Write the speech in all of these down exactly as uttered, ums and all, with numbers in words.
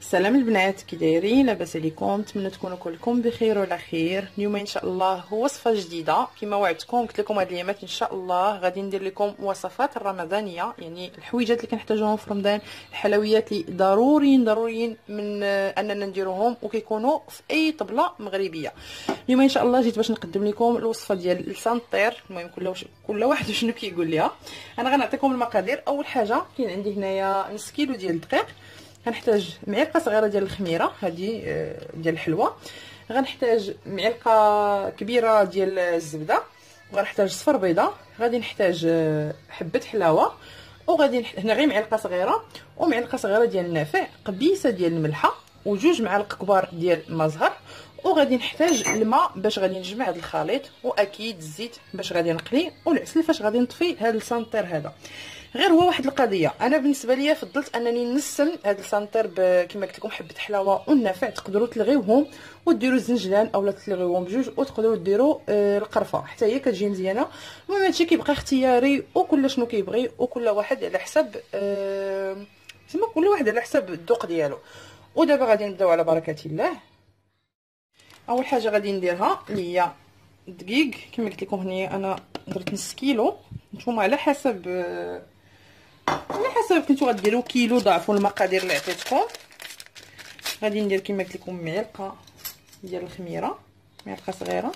سلام البنات، كي دايرين؟ لاباس عليكم؟ نتمنى تكونوا كلكم بخير وعلى خير. اليوم ان شاء الله وصفه جديده كما وعدتكم. قلت لكم هاد الايامات ان شاء الله غادي ندير لكم وصفات الرمضانيه، يعني الحويجات اللي كنحتاجوهم في رمضان، الحلويات اللي ضروريين ضروريين من اننا نديروهم وكيكونوا في اي طبله مغربيه. اليوم ان شاء الله جيت باش نقدم لكم الوصفه ديال لسان الطير. المهم كل كل واحد شنو كيقول ليها. انا غنعطيكم المقادير. اول حاجه كاين عندي هنايا نص كيلو ديال الدقيق، غنحتاج معلقه صغيره ديال الخميره هذه ديال الحلوه، غنحتاج معلقه كبيره ديال الزبده، وغنحتاج صفر بيضه، غادي نحتاج حبه حلاوه، وغادي هنا غير معلقه صغيره ومعلقه صغيره ديال النافع، قبيصه ديال الملحه وجوج معالق كبار ديال المزهر، وغادي نحتاج الماء باش غادي نجمع هذا الخليط، واكيد الزيت باش غادي نقلي، والعسل فاش غادي نطفي هذا السانطير هذا. غير هو واحد القضيه، انا بالنسبه ليا فضلت انني نسم هذا السانطير كما قلت لكم حبه حلاوه والنافع. تقدروا تلغيوهم وديروا الزنجلان اولا تلغيوهم بجوج، وتقدروا ديروا آه القرفه حتى هي كتجي مزيانه. المهم هادشي كيبقى اختياري وكل شنو كيبغي، وكل واحد على حسب آه زعما كل واحد على حسب الذوق ديالو. ودابا غادي نبداو على بركه الله. اول حاجه غادي نديرها اللي هي الدقيق. كما قلت لكم هنايا انا درت نص كيلو، نتوما على حسب على حسب كنتو غديروا كيلو ضعفوا المقادير اللي عطيتكم. غادي ندير كما قلت لكم معلقه ديال الخميره، معلقه صغيره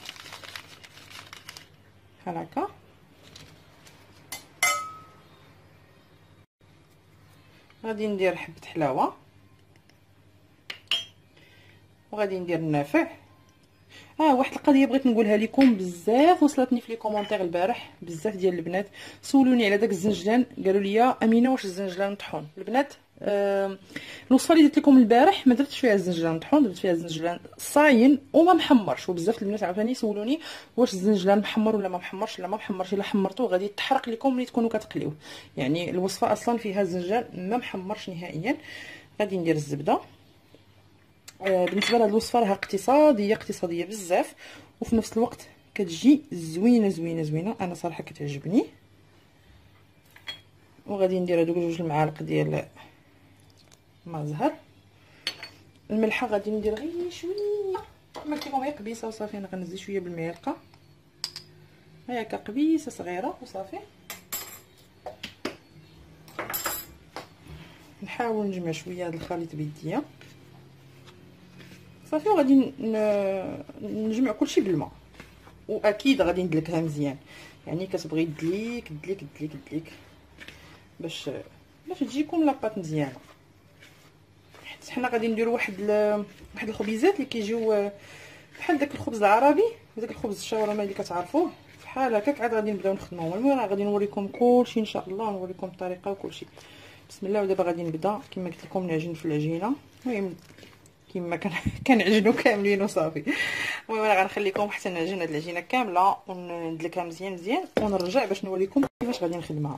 بحال هكا، غادي ندير حبه حلاوه، وغادي ندير النافع. اه واحد القضيه بغيت نقولها لكم، بزاف وصلتني في لي كومونتير البارح، بزاف ديال البنات سولوني على داك الزنجلان، قالوا لي امينه واش الزنجلان طحون. البنات آه الوصفه اللي درت لكم البارح ما درتش فيها الزنجلان طحون، درت فيها الزنجلان صاين وما محمرش. وبزاف البنات عاوتاني سولوني واش الزنجلان محمر ولا ما محمرش. لا ما محمرش، الا حمرتوه غادي تحرق لكم ملي تكونوا كتقليوه. يعني الوصفه اصلا فيها الزنجلان ما محمرش نهائيا. غادي ندير الزبده. بالنسبه لهاد الوصفه راها اقتصاديه اقتصاديه بزاف، وفي نفس الوقت كتجي زوينه زوينه زوينه. انا صراحه كتعجبني. وغادي ندير هادوك جوج المعالق ديال ما زهر. الملحه غادي ندير غير شويه، كما قلت لكم غير قبيصه وصافي. انا غنزيد شويه بالمعلقه هكا، قبيصه صغيره وصافي. نحاول نجمع شويه هذا الخليط بيديا صافي، وغادي نجمع كلشي بالماء. واكيد غادي ندلكها مزيان، يعني كتبغي دليك دليك دليك دليك باش باش تجيكم لاباط مزيانه. حيت حنا غادي نديروا واحد ال... واحد الخبيزات اللي كيجيو بحال داك الخبز العربي وداك الخبز الشاورما اللي كتعرفوه بحال هكاك. عاد غادي نبداو نخدموهم. المهم غادي نوريكم كلشي ان شاء الله، نوريكم الطريقه وكلشي. بسم الله. ودابا غادي نبدا كما قلت لكم نعجن في العجينه. المهم كما كان كنعجنوا كاملين وصافي. المهم انا غنخليكم حتى نعجن هاد العجينه كامله وندلكها مزيان مزيان، ونرجع باش نوريكم كيفاش غادي نخدمها.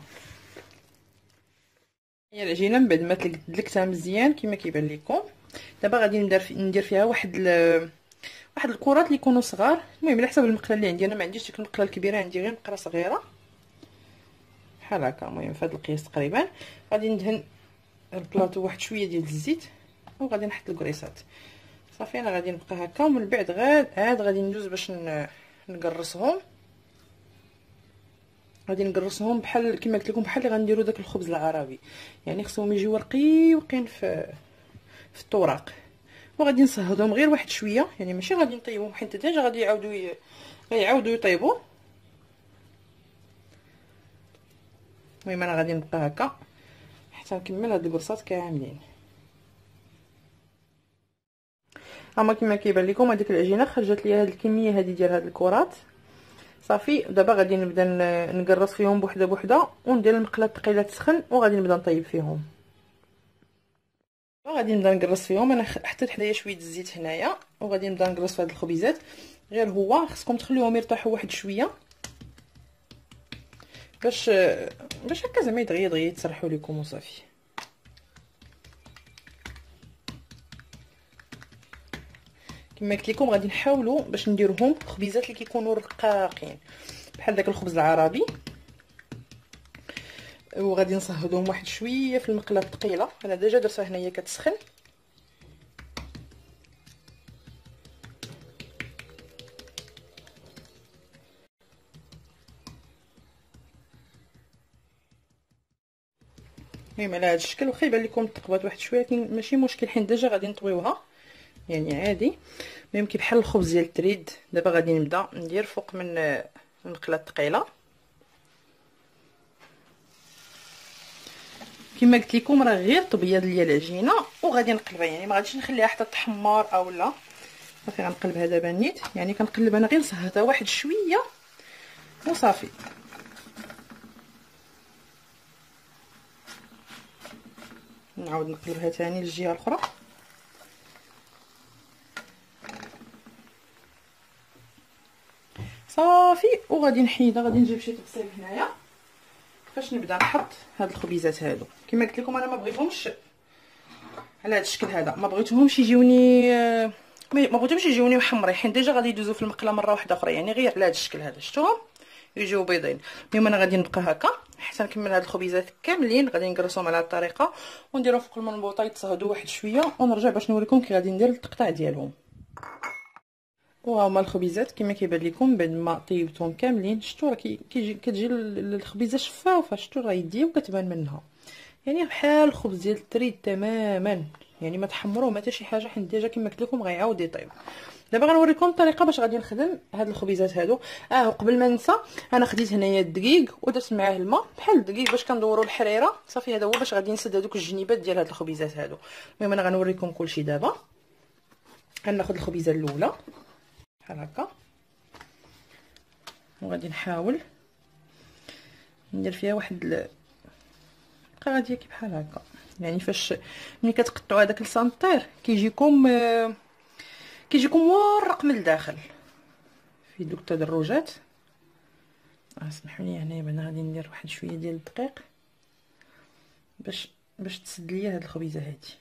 هي العجينه من بعد ما دلكتها مزيان كما كيبان لكم، دابا غادي ندير ندير فيها واحد ال... واحد الكرات اللي يكونوا صغار. المهم على حسب المقله اللي عندي. انا ما عنديش ديك المقله الكبيره، عندي غير مقله صغيره بحال هكا. المهم في هذا القياس تقريبا. غادي ندهن البلاطو واحد شويه ديال الزيت، وغادي نحط الكريسات صافي. انا غادي نبقى هكا، ومن بعد غاد عاد غادي ندوز باش نقرصهم. غادي نقرصهم بحال كما قلت لكم بحال اللي غنديروا داك الخبز العربي، يعني خصهم يجيو رقيقين في في الطوراق. وغادي نصهدهم غير واحد شويه، يعني ماشي غادي نطيبهم حيت ديجا غادي يعاودوا ي... غيعاودوا يطيبوا. المهم انا غادي نبقى هكا حتى نكمل هاد القرصات كاملين. هما كما كيبان لكم هذيك العجينه خرجت لي هاد الكميه هذه ديال هاد الكرات صافي. دابا غادي نبدا نقرص فيهم بوحده بوحده، وندير المقله الثقيله تسخن، وغادي نبدا نطيب فيهم. وغادي نبدا نقرص فيهم. انا حطيت حدايا شويه الزيت هنايا، وغادي نبدا نقرص في هاد الخبيزات. غير هو خصكم تخليوهم يرتاحوا واحد شويه باش باش هكا زعما دغيا دغيا يتسرحوا لكم وصافي. كما قلت لكم غادي نحاولوا باش نديرهم خبيزات اللي كيكونوا رقاقين بحال داك الخبز العربي. وغادي نصهدوهم واحد شويه في المقله الثقيله. انا ديجا درتها هنايا كتسخن. المهم على هذا الشكل. واخا يبان لكم تقبات واحد شويه لكن ماشي مشكل حيت ديجا غادي نطويوها يعني عادي. المهم كي بحال الخبز ديال التريد. دابا غادي نبدا ندير فوق من المقله الثقيله كما قلت لكم، راه غير طبيعه ديال العجينه وغادي نقلبها، يعني ما غاديش نخليها حتى تحمر او لا. صافي غنقلبها دابا نيت، يعني كنقلب انا غير صهدا واحد شويه وصافي. نعاود نقلبها ثاني للجهه الاخرى. صافي وغادي نحيدها. غادي نجيب شي طبسيل هنايا فاش نبدا نحط هاد الخبيزات هادو. كما قلت لكم انا ما بغيتهمش على هاد الشكل هذا، ما بغيتهمش يجيوني ما بغيتهمش يجيوني محمرين حيت ديجا غادي يدوزو في المقله مره واحده اخرى، يعني غير على هاد الشكل هذا شفتوهم يجيو بيضين. المهم انا غادي نبقى هكا حتى نكمل هاد الخبيزات كاملين. غادي نقرصهم على هاد الطريقه ونديرهم فوق المنبوطه يتصهدوا واحد شويه ونرجع باش نوريكم كي غادي ندير التقطاع ديالهم. وها هما الخبيزات كما كيبان لكم بعد ما طيبتهم كاملين. شفتوا راه كيجي كتجي الخبيزه شفافه، شفتوا راه يديه وكتبان منها يعني بحال الخبز ديال التريد تماما، يعني ما تحمروه ما حتى شي حاجه حيت ديجا كما قلت لكم غيعاود يطيب. دابا غنوريكم الطريقه باش غادي نخدم هاد الخبيزات هادو. اه وقبل ما ننسى انا خديت هنايا الدقيق ودرت معاه الماء بحال الدقيق باش كندوروا الحريره. صافي هذا هو باش غادي نسد هذوك الجنيبات ديال هاد الخبيزات هادو. المهم انا غنوريكم كلشي دابا. غناخذ الخبيزه الاولى بحال هكا وغادي نحاول ندير فيها واحد القاعده بحال هكا، يعني فاش ملي كتقطعوا هذاك السانطير كيجيكم آه كيجيكم مورق من الداخل في دوك التدرجات. اسمحوا لي هنايا انا غادي ندير واحد شويه ديال الدقيق باش باش تسد ليا هاد الخبيزه هادي.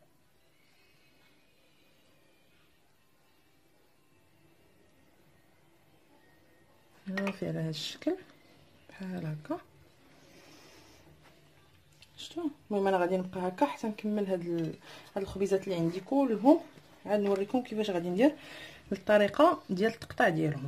صافي على هاد الشكل بحال هكا شفتوا. المهم انا غادي نبقى هكا حتى نكمل هاد ال... هاد الخبيزات اللي عندي كلهم. عاد نوريكم كيفاش غادي ندير الطريقه ديال التقطاع ديالهم.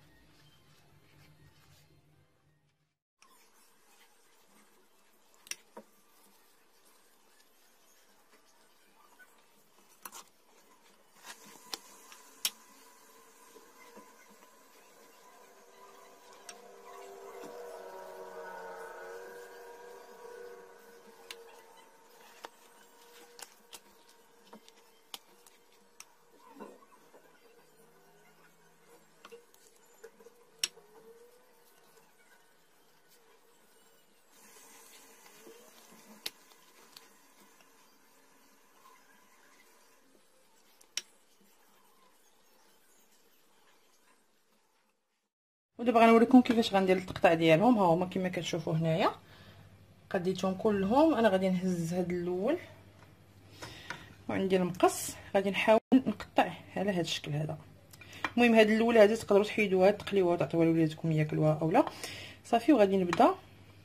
ودابا غنوريكم كيفاش غندير التقطاع ديالهم. ها هما كما كتشوفوا هنايا قديتهم كلهم. انا غادي نهز هذا الاول وعندي المقص غادي نحاول نقطع على هذا الشكل هذا. المهم هذه الاولى هذه تقدروا تحيدوها تقليوها وتعطيوها لوليداتكم ياكلوها اولا. صافي وغادي نبدا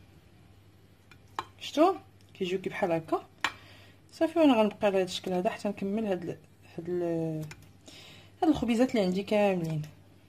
شفتوا كيجيو كي بحال هكا. صافي وانا غنبقى على هذا الشكل هذا حتى نكمل هاد هاد هاد الخبيزات اللي عندي كاملين.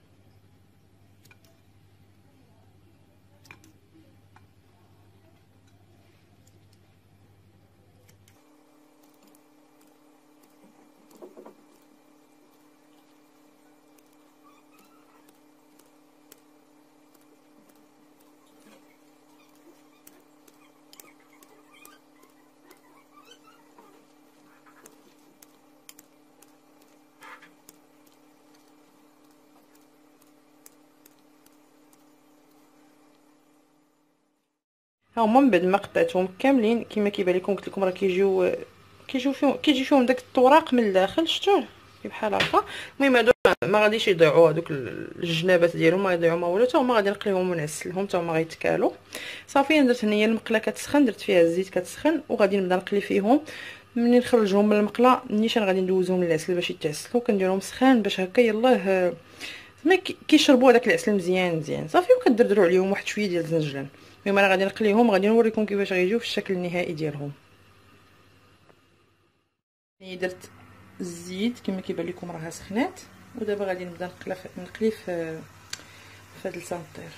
ها هما من بعد ما قطعتهم كاملين كما كيبان لكم قلت لكم راه كيجيو كيجيو فيهم كيجي فيهم داك الطراق من الداخل شفتوه بحال هكا. المهم هادو ما غاديش يضيعوا هذوك الجنابات ديالهم ما يضيعوا ما والو، حتى هما غادي نقليهم ونعسلهم حتى هما غيتكالوا. صافي درت هنايا المقله كتسخن درت فيها الزيت كتسخن وغادي نبدا نقلي فيهم. ملي نخرجهم من المقله نيشان غادي ندوزهم للعسل باش يتعسلوا. كنديرهم سخان باش هكا يلاه زعما كيشربوا هذاك العسل مزيان مزيان. صافي وكدردروا عليهم واحد شويه ديال الزنجلان. المهم انا غادي نقليهم غادي نوريكم كيفاش غيجيو في الشكل النهائي ديالهم. درت الزيت كما كيبان لكم راه سخنات ودابا غادي نبدا نقلي نقلي في في هذا السانطير.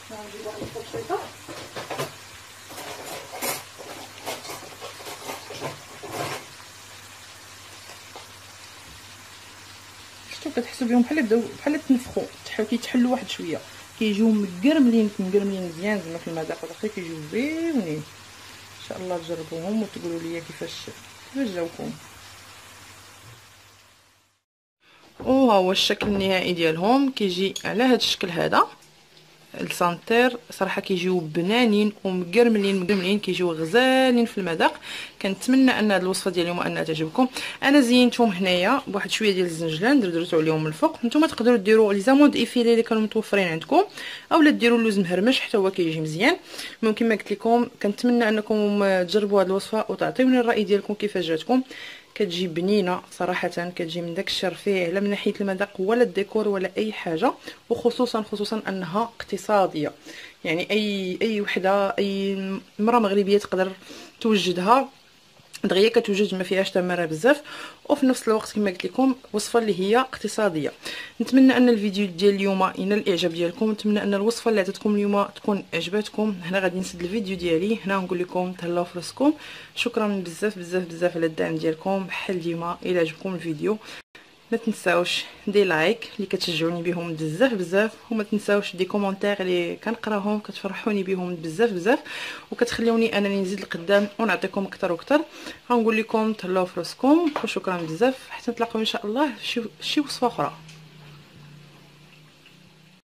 غنجيب واحد الفرشيطه شفتوا كتحسوا بهم بحال بداو بحال تنفخوا كيتحلوا واحد شويه كيجيو مقرملين مقرملين مزيان زعما في المذاق والاخر كيجيو زوينين. ان شاء الله تجربوهم وتقولوا لي كيفاش كيفاش جاوكم. وها هو الشكل النهائي ديالهم كيجي على هذا الشكل هذا السانتير. صراحه كيجيو بنانين ومقرملين مقرملين كيجيو غزالين في المذاق. كنتمنى ان هذه الوصفه ديال اليوم انها تعجبكم. انا زينتهم هنايا بواحد شويه ديال الزنجلان دردرتو عليهم من الفوق. نتوما تقدروا ديروا لي زاموند ايفيلي اللي كانوا متوفرين عندكم اولا ديروا اللوز مهرمش حتى هو كيجي مزيان. المهم كما قلت لكم كنتمنى انكم تجربوا هذه الوصفه وتعطيوني الراي ديالكم كيفاش جاتكم. كتجي بنينه صراحه كتجي من داك الرفيع لا من ناحيه المذاق ولا الديكور ولا اي حاجه. وخصوصا خصوصا انها اقتصاديه يعني اي اي وحده اي امراه مغربيه تقدر توجدها دغيا كتوجد ما فيهاش تماره بزاف وفي نفس الوقت كما قلت لكم وصفه اللي هي اقتصاديه. نتمنى ان الفيديو ديال اليوم ينال الاعجاب ديالكم. نتمنى ان الوصفه اللي عطيتكم اليوم تكون عجبتكم. هنا غادي نسد الفيديو ديالي هنا نقول لكم تهلاو في راسكم. شكرا بزاف بزاف بزاف على الدعم ديالكم بحال ديما. الى عجبكم الفيديو ما تنساوش دي لايك اللي كتشجعوني بهم بزاف بزاف وما تنساوش دي كومونتير اللي كنقراهم كتفرحوني بهم بزاف بزاف وكتخليوني انني نزيد لقدام ونعطيكم اكثر واكثر. غنقول لكم تهلاو في راسكم وشكرا بزاف حتى نتلاقاو ان شاء الله في شي وصفه اخرى.